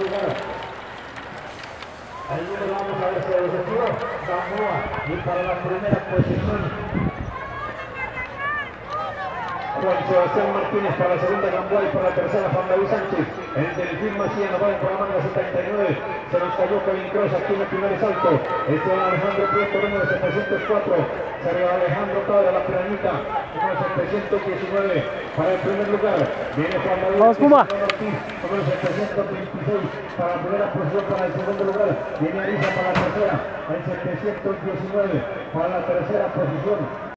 lugar. El número vamos a ver si lo desactivó. Gamboa. Y para la primera posición, Juan Sebastián Martínez. Para la segunda, Gamboa. Y para la tercera, Juan David Sánchez. El Delfín Macía nos va por la manga 79. Se nos cayó Kevin Cross aquí en el primer salto. Alejandro Prieto, número 704. Salió Alejandro Padre, la Piranita, número 719. Para el primer lugar viene Juan David Ortiz, número 726. Para la primera posición. Para el segundo lugar viene Arisa para la tercera, el 719. Para la tercera posición